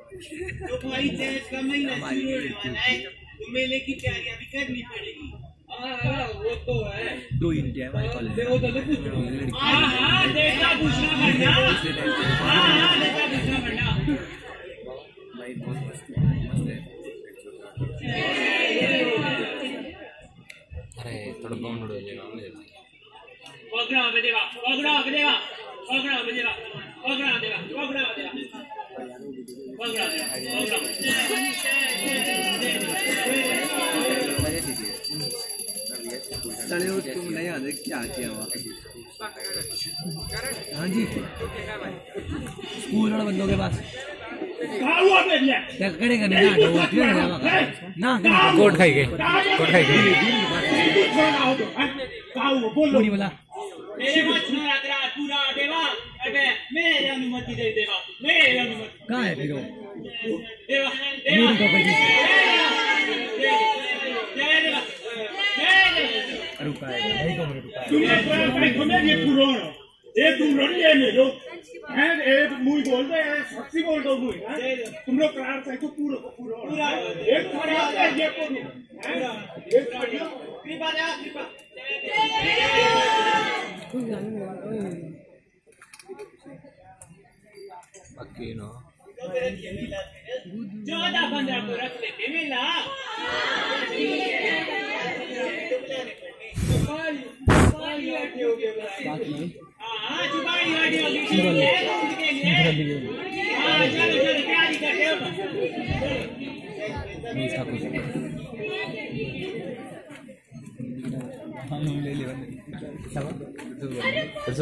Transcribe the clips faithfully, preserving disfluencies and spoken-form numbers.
तो भाई तेज का महीना शुरू होने वाला है, तो मेले की तैयारियां भी करनी पड़ेगी। हाँ वो तो है। दो इंडिया हमारे कॉलेज। देखो तो कुछ। हाँ हाँ देखा पूछना पड़ना। हाँ हाँ देखा पूछना पड़ना। भाई बहुत मस्त मस्त है। अरे थोड़ा बाउंड हो जाएगा मुझे। पकड़ा बजेगा, पकड़ा बजेगा, पकड़ा बजेगा, पकड़ा देगा, पकड़ा देगा, पकड़ा देगा, पकड़ा। चले तुम नहीं आते क्या किया वहाँ? हाँ जी स्कूल वाले बंदों के पास कड़े करने ना कोट खाई गए कोट खाई गए पूरी बोला मेरे बच्चों रात्रा पूरा देवा अबे मेरे अनुमति दे देवा मेरे अनुमति कहाँ है फिर वो देवा मेरी तो कोई रुका है नहीं तो मेरे रुका है तुमने भाई तुम्हें ये पुराना ये तुम रन ले ले लो हैं एक मुई बोल दे सच्ची बोल दो मुई तुम लोग करार से तो पूरा पूरा पूरा एक खड़ा है ये पूरा हैं एक खड़ा कृपा दे कृपा ओके नो ज्यादा बंदा को रख लेते मिला हाँ चुपाई वाली होगी के लिए हाँ चलो चलो तैयारी करते हो नहीं था कुछ हम ले ले सब तो तो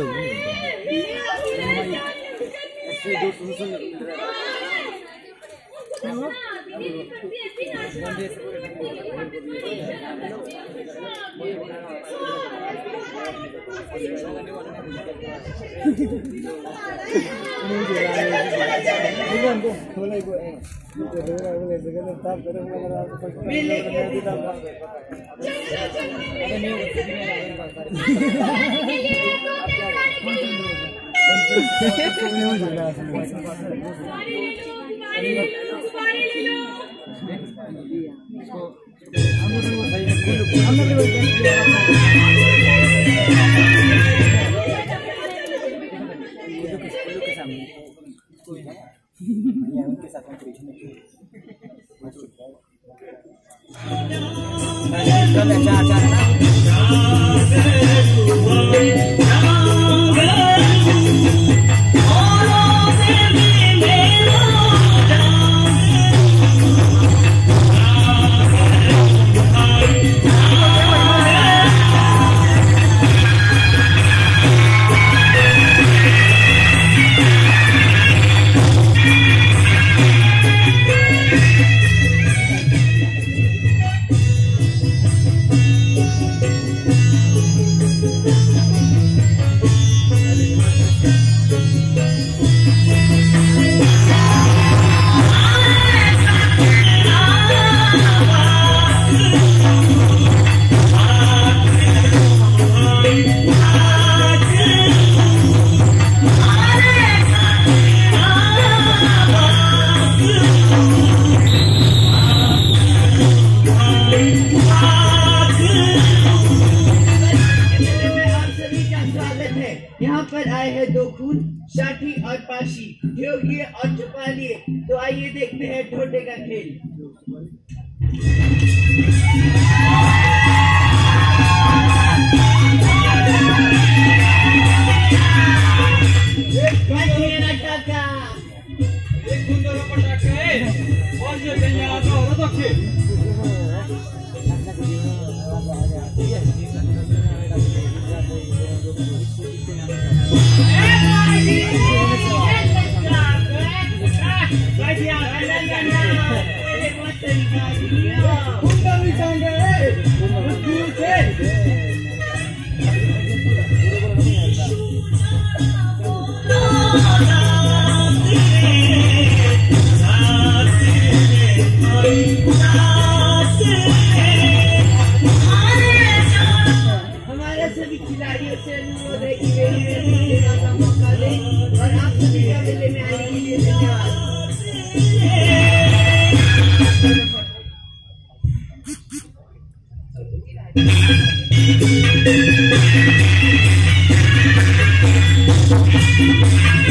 यहाँ पर आए हैं दो खून साठी और पाशी ढोगिए और छुपा लिए। तो आइए देखते हैं ढोटे का खेल। हमारे सभी खिलाड़ियों से अनुरोध है कि वे हमें का मौका दें और आप सभी का मेले में आने के लिए धन्यवाद। Thank you.